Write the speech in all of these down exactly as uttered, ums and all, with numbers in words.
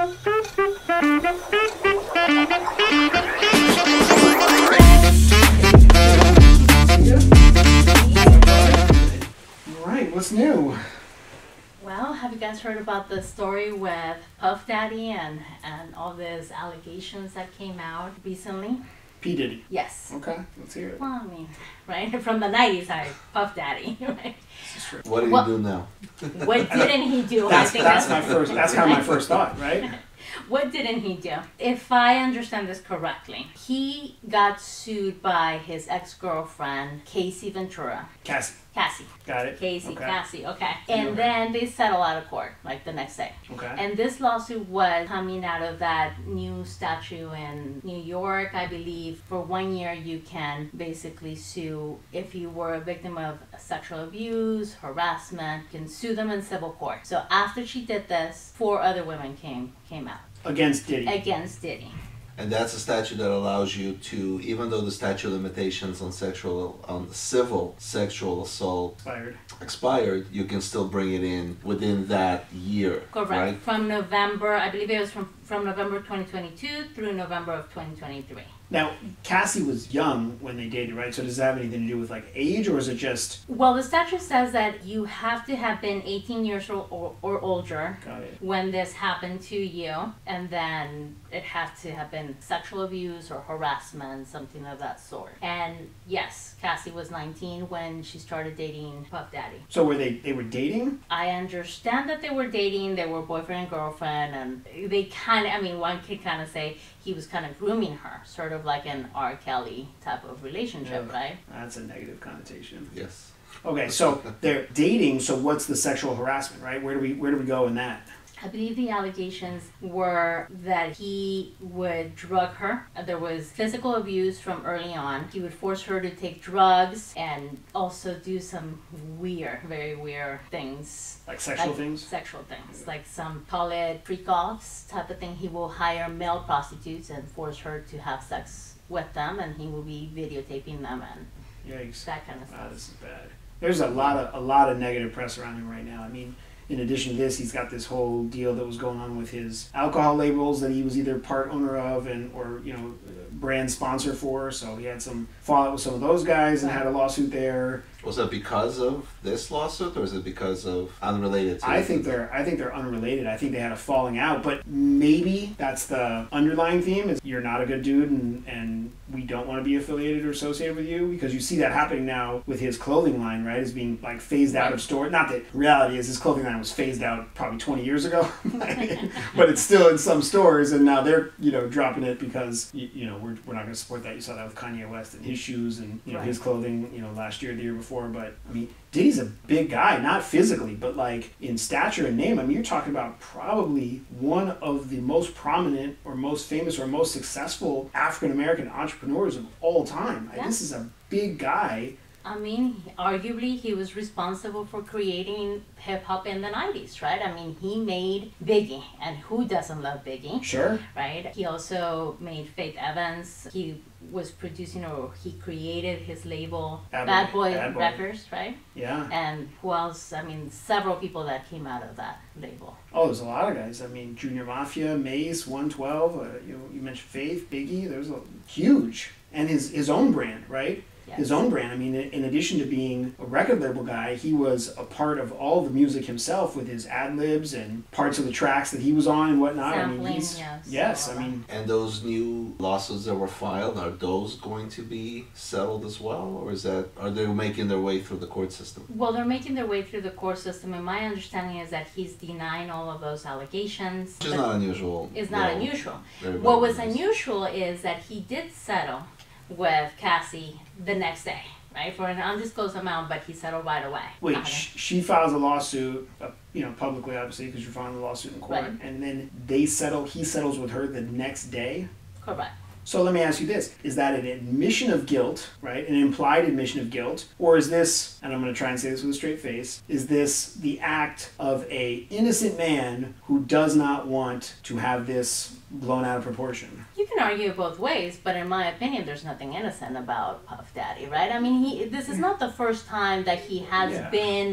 What's new? Well, have you guys heard about the story with Puff Daddy and, and all these allegations that came out recently? P. Diddy? Yes. Okay, let's hear it. Well, I mean, right? From the nineties, sorry, Puff Daddy, right? This is true. What did well, he do now? What didn't he do? That's, I think that's, that's my first, that's kind of my first thought, right? What didn't he do? If I understand this correctly, he got sued by his ex-girlfriend, Casey Ventura. Cassie. Cassie. Got it. Casey, okay. Cassie, okay. And okay. then they settle out of court, like the next day. Okay. And this lawsuit was coming out of that new statute in New York, I believe. For one year, you can basically sue if you were a victim of sexual abuse, harassment. You can sue them in civil court. So after she did this, four other women came came out. Against Diddy. Against Diddy. And that's a statute that allows you to, even though the statute of limitations on sexual, on civil sexual assault expired, expired, you can still bring it in within that year. Correct. Right? From November, I believe it was from, from November twenty twenty-two through November of twenty twenty-three. Now, Cassie was young when they dated, right? So does that have anything to do with like age, or is it just? Well, the statute says that you have to have been eighteen years or, or, or older when this happened to you, and then it has to have been sexual abuse or harassment, something of that sort. And yes, Cassie was nineteen when she started dating Puff Daddy. So were they they were dating? I understand that they were dating. They were boyfriend and girlfriend, and they kind of, I mean, one could kind of say he was kind of grooming her, sort of like an R. Kelly type of relationship, yeah. Right? That's a negative connotation. Yes. Okay, so they're dating. So what's the sexual harassment, right? Where do we where do we go in that? I believe the allegations were that he would drug her. There was physical abuse from early on. He would force her to take drugs and also do some weird, very weird things. Like sexual like things? Sexual things. Like some, call it freak-offs type of thing. He will hire male prostitutes and force her to have sex with them, and he will be videotaping them and Yikes. that kind of stuff. Wow, this is bad. There's a lot of a lot of negative press around him right now. I mean, in addition to this, he's got this whole deal that was going on with his alcohol labels that he was either part owner of and or you know brand sponsor for. So he had some fallout with some of those guys and had a lawsuit there. Was that because of this lawsuit, or is it because of unrelated to I it? think they're I think they're unrelated. I think they had a falling out, but maybe that's the underlying theme is you're not a good dude and, and we don't want to be affiliated or associated with you, because you see that happening now with his clothing line, right? Is being like phased out of store. Not that reality is his clothing line was phased out probably twenty years ago, but it's still in some stores, and now they're you know dropping it because you, you know we're we're not going to support that. You saw that with Kanye West and his shoes and you know right. his clothing you know last year, the year before. But I mean, Diddy's a big guy, not physically, but like in stature and name. I mean, you're talking about probably one of the most prominent or most famous or most successful African American entrepreneurs of all time. Yeah. This is a big guy. I mean, arguably, he was responsible for creating hip-hop in the nineties, right? I mean, he made Biggie, and who doesn't love Biggie? Sure. Right? He also made Faith Evans. He was producing, or he created his label, Bad, Bad Boy, Bad Boy Records, right? Yeah. And who else? I mean, several people that came out of that label. Oh, there's a lot of guys. I mean, Junior Mafia, Mace, one twelve, uh, you, you mentioned Faith, Biggie. There's a huge. And his, his own brand, right? Yes. His own brand. I mean, in addition to being a record label guy, he was a part of all the music himself with his ad libs and parts of the tracks that he was on and whatnot. Sampling, I mean, he's, yes. yes, I mean. And those new lawsuits that were filed, are those going to be settled as well, or is that are they making their way through the court system? Well, they're making their way through the court system, and my understanding is that he's denying all of those allegations. Which is not unusual. It's not No. unusual. Very, What very was nice. unusual is that he did settle with Cassie the next day, right, for an undisclosed amount, but he settled right away. Wait, Uh, sh- she files a lawsuit, uh, you know, publicly, obviously, because you're filing a lawsuit in court, Right. and then they settle, he settles with her the next day? Correct. So let me ask you this. Is that an admission of guilt, right? An implied admission of guilt? Or is this, and I'm going to try and say this with a straight face, is this the act of a innocent man who does not want to have this blown out of proportion? You can argue it both ways, but in my opinion, there's nothing innocent about Puff Daddy, right? I mean, he. This is not the first time that he has Yeah. been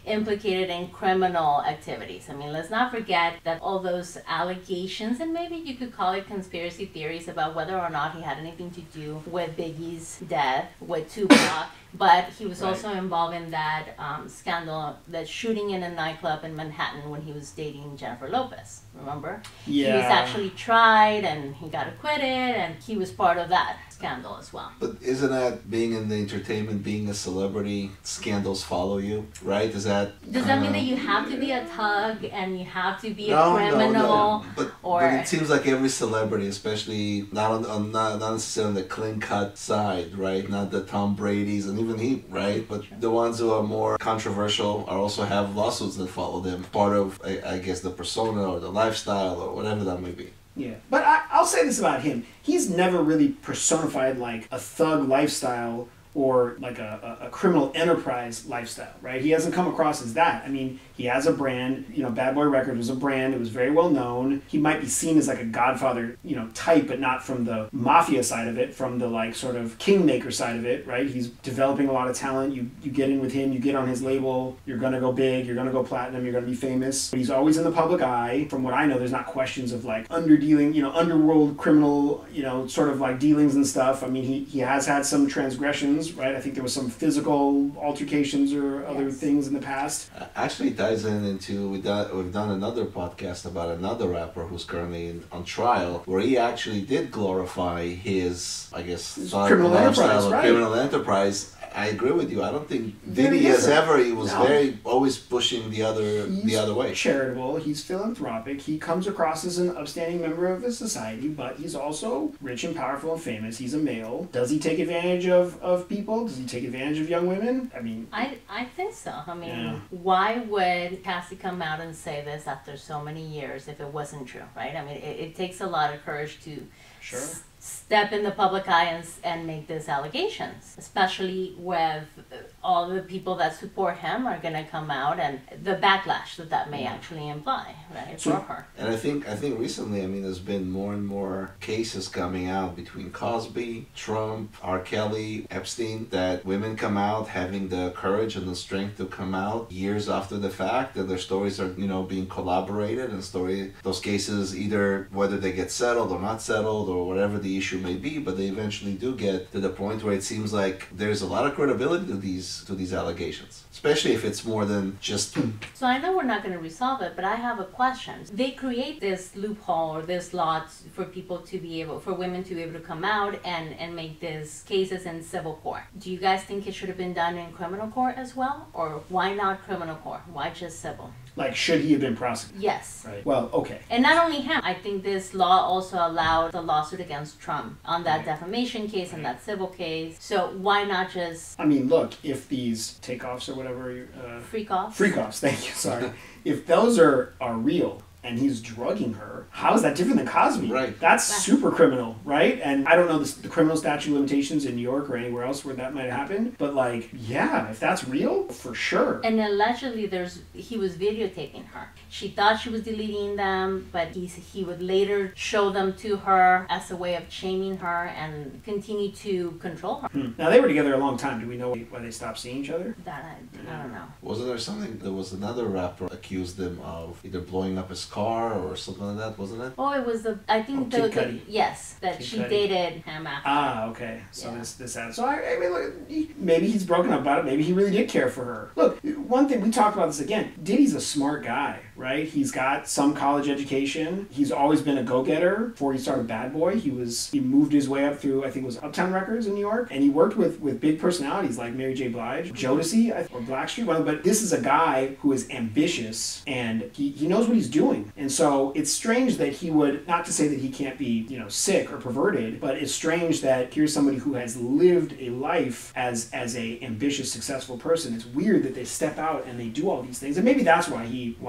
implicated in criminal activities. I mean, let's not forget that all those allegations, and maybe you could call it conspiracy theories about whether or not he had anything to do with Biggie's death, with Tupac, but he was Right. also involved in that um, scandal, that shooting in a nightclub in Manhattan when he was dating Jennifer Lopez. Remember? Yeah. He was actually tried and he got acquitted, and he was part of that scandal as well. But isn't that being in the entertainment, being a celebrity, scandals follow you, right? Is that Does that mean uh, that you have to be a thug and you have to be no, a criminal? No, no. But, or but it seems like every celebrity, especially not on, on not, not necessarily on the clean cut side, right? Not the Tom Brady's and even he, right? But Sure. the ones who are more controversial are also have lawsuits that follow them. Part of, I, I guess, the persona or the lifestyle or whatever that may be. Yeah, but I, I'll say this about him. He's never really personified like a thug lifestyle or like a, a, a criminal enterprise lifestyle, right? He hasn't come across as that. I mean, he has a brand, you know, Bad Boy Records was a brand, it was very well known. He might be seen as like a Godfather, you know, type, but not from the mafia side of it, from the like sort of kingmaker side of it, right? He's developing a lot of talent. You you get in with him, you get on his label, you're gonna go big, you're gonna go platinum, you're gonna be famous. But he's always in the public eye. From what I know, there's not questions of like underdealing, you know, underworld criminal, you know, sort of like dealings and stuff. I mean, he, he has had some transgressions, right? I think there was some physical altercations or other Yes. things in the past. Uh, Actually, it ties in into we done, we've done another podcast about another rapper who's currently in, on trial, where he actually did glorify his, I guess, His thug criminal lifestyle enterprise, or right. criminal enterprise. I agree with you. I don't think Very Diddy has different. ever. He was No. very always pushing the other He's the other way. charitable, he's philanthropic, he comes across as an upstanding member of his society, but he's also rich and powerful and famous. He's a male. Does he take advantage of, of people? Does he take advantage of young women? I mean, I, I think so. I mean, Yeah. why would Cassie come out and say this after so many years if it wasn't true, right? I mean, it, it takes a lot of courage to sure. s- step in the public eye and, s- and make these allegations, especially with uh, all the people that support him are going to come out, and the backlash that that may actually imply, right, So- for her. And I think I think recently, I mean, there's been more and more cases coming out between Cosby, Trump, R. Kelly, Epstein, that women come out having the courage and the strength to come out years after the fact, and their stories are, you know, being collaborated, and story those cases, either whether they get settled or not settled or whatever the issue may be, but they eventually do get to the point where it seems like there's a lot of credibility to these to these allegations, especially if it's more than just So I know we're not going to resolve it, but I have a question. They create this loophole or this law t- for people to be able, for women to be able to come out and, and make these cases in civil court. Do you guys think it should have been done in criminal court as well? Or why not criminal court? Why just civil? Like, should he have been prosecuted? Yes. Right. Well, okay. And not only him, I think this law also allowed the lawsuit against Trump on that Right. defamation case and that civil case. So why not just I mean, look, if these takeoffs or whatever, uh, freak off? freak offs, thank you, sorry. If those are, are real and he's drugging her, how is that different than Cosby? Right. That's Right. super criminal, right? And I don't know the, the criminal statute of limitations in New York or anywhere else where that might have happened, but like, yeah, if that's real, for sure. And allegedly, there's he was videotaping her. She thought she was deleting them, but he he would later show them to her as a way of shaming her and continue to control her. Hmm. Now, they were together a long time. Do we know why they stopped seeing each other? That I, I don't know. Wasn't there something? There was another rapper accused them of either blowing up his car or something like that, wasn't it? Oh, it was the I think Oh, the, Kid the Cudi. yes that Kid she Cudi. dated him after. Ah, okay. So Yeah. this this ad. So I, I mean, look, he- maybe he's broken up about it. Maybe he really did care for her. Look, one thing we talked about this again. Diddy's a smart guy, right? He's got some college education. He's always been a go-getter. Before he started Bad Boy, he was he moved his way up through I think it was Uptown Records in New York, and he worked with with big personalities like Mary J. Blige, Jodeci, I- or Blackstreet. Well, but this is a guy who is ambitious and he he knows what he's doing, and so it's strange that he would, not to say that he can't be, you know, sick or perverted, but it's strange that here's somebody who has lived a life as as a ambitious, successful person. It's weird that they step out and they do all these things, and maybe that's why he wanted to quickly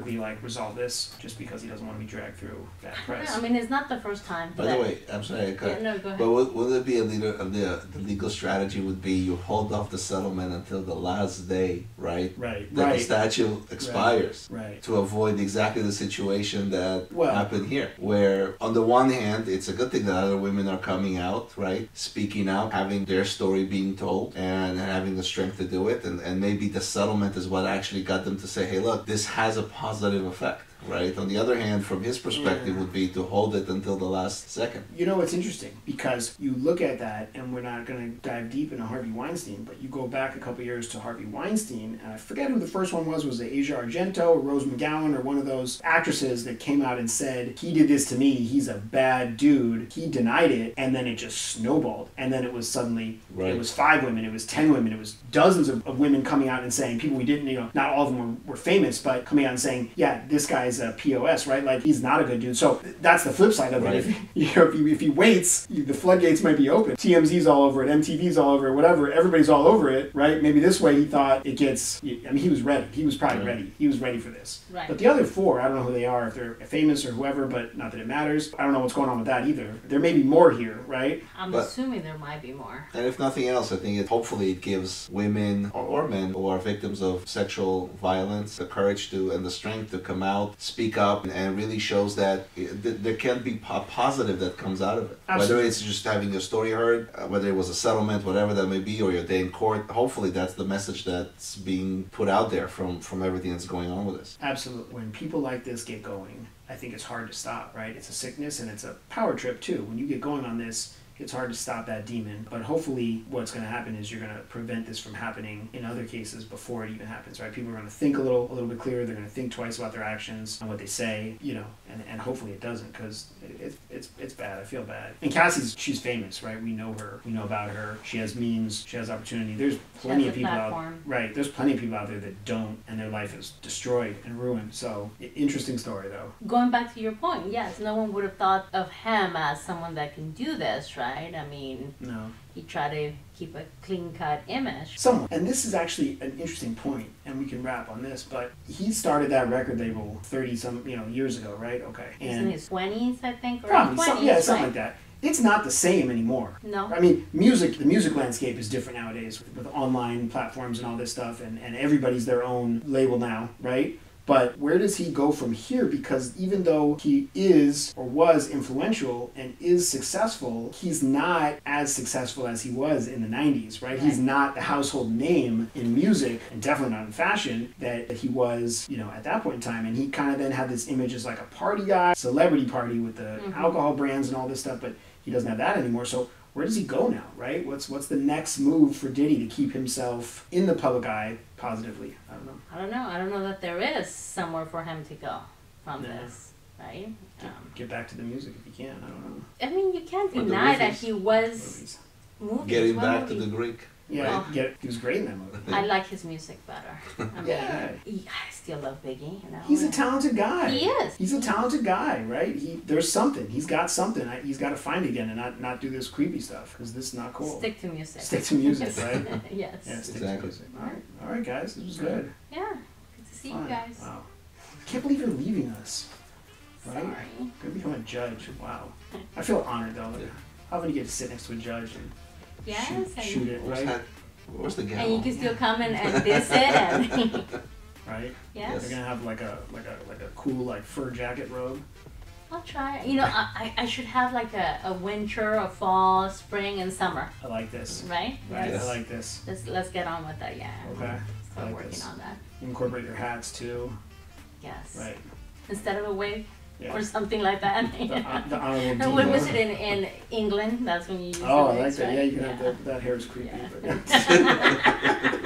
quickly like resolve this just because he doesn't want to be dragged through bad press. I mean, it's not the first time. By the way, I'm sorry, I cut. Yeah, no, go ahead. But would, would it be a leader? A, the, the legal strategy would be you hold off the settlement until the last day, right? Right. That right. the statute expires. Right. To avoid exactly the situation that Well- happened here, where on the one hand, it's a good thing that other women are coming out, right, speaking out, having their story being told, and having the strength to do it, and, and maybe the settlement is what actually got them to say, hey, look, this has a positive effect. Right. On the other hand, from his perspective, Yeah. would be to hold it until the last second. You know, it's interesting because you look at that, and we're not going to dive deep into Harvey Weinstein, but you go back a couple years to Harvey Weinstein, and I forget who the first one was. Was it Asia Argento or Rose McGowan or one of those actresses that came out and said, he did this to me, he's a bad dude. He denied it, and then it just snowballed. And then it was suddenly, Right. it was five women, it was ten women, it was dozens of, of women coming out and saying, people we didn't, you know, not all of them were, were famous, but coming out and saying, yeah, this guy's a P O S, right? Like, he's not a good dude. So that's the flip side of it. Right. If, you know, if, he, if he waits, the floodgates might be open. T M Z's all over it, M T V's all over it, whatever. Everybody's all over it, right? Maybe this way he thought it gets, I mean, he was ready. He was probably Right. ready. He was ready for this. Right. But the other four, I don't know who they are, if they're famous or whoever, but not that it matters. I don't know what's going on with that either. There may be more here, right? I'm But- assuming there might be more. And if nothing else, I think it hopefully it gives women or, or men who are victims of sexual violence the courage to and the strength to come out, speak up, and, and really shows that it, th- there can be a positive that comes out of it. Absolutely. Whether it's just having your story heard, uh, whether it was a settlement, whatever that may be, or your day in court. Hopefully, that's the message that's being put out there from from everything that's going on with this. Absolutely. When people like this get going, I think it's hard to stop, right? It's a sickness and it's a power trip too. When you get going on this, it's hard to stop that demon. But hopefully what's going to happen is you're going to prevent this from happening in other cases before it even happens, right? People are going to think a little a little bit clearer. They're going to think twice about their actions and what they say, you know, and, and hopefully it doesn't, because it, it, it's it's bad. I feel bad. And Cassie's, she's famous, right? We know her. We know about her. She has memes. She has opportunity. There's plenty has of a people platform. out right. There's plenty of people out there that don't, and their life is destroyed and ruined. So i- interesting story though. Going back to your point, yes, no one would have thought of him as someone that can do this, right? I mean, No. he tried to keep a clean-cut image. Someone, and this is actually an interesting point, and we can wrap on this, but he started that record label thirty some, you know, years ago, right? Okay. He's in And his twenties, I think, or probably twenties, some, yeah, something right? like that. It's not the same anymore. No. I mean, music, the music landscape is different nowadays with, with online platforms and all this stuff, and, and everybody's their own label now, right? But where does he go from here? Because even though he is or was influential and is successful, he's not as successful as he was in the nineties, right? Right. He's not the household name in music, and definitely not in fashion, that he was, you know, at that point in time. And he kind of then had this image as like a party guy, celebrity party with the Mhm. alcohol brands and all this stuff, but he doesn't have that anymore. So where does he go now, right? What's what's the next move for Diddy to keep himself in the public eye positively? I don't know. I don't know. I don't know that there is somewhere for him to go from Yeah. this, right? Get, Um, get back to the music if you can. I don't know. I mean, you can't Or the deny that movies. he was Movies. movies. Getting what back to movie? the Greek. Yeah, Well- get, he was great in that movie. I like his music better. I mean, Yeah. he- I still love Biggie. You know. He's a talented guy. He is. He's a talented guy, right? He there's something. He's got something. I, he's got to find again and not not do this creepy stuff because this is not cool. Stick to music. Stick to music, right? Yes. Yeah, stick Exactly. to music. All right, all right, guys. This was good. Yeah. Good to see Fun. you guys. Wow. Can't believe you're leaving us. Right? Sorry. Gonna become a judge. Wow. I feel honored though. Yeah. How about you get to sit next to a judge and Yes. shoot, and, shoot it, Where's right? that? Where's the and you gavel? can still come in and diss it and Right? yes. They're gonna have like a like a like a cool like fur jacket robe. I'll try. You know, I, I I should have like a, a winter, a fall, spring, and summer, I like this. right? Right. Yes. I like this. Let's let's get on with that. Yeah. Okay. I Start like working this. on that. Incorporate your hats too. Yes. Right. Instead of a wig Yeah. or something like that. The, hon- the honorable And when diva. was it in, in England? That's when you use Oh, the I like wigs, that. right? Yeah, you can have that. That hair is creepy. Yeah. But yeah.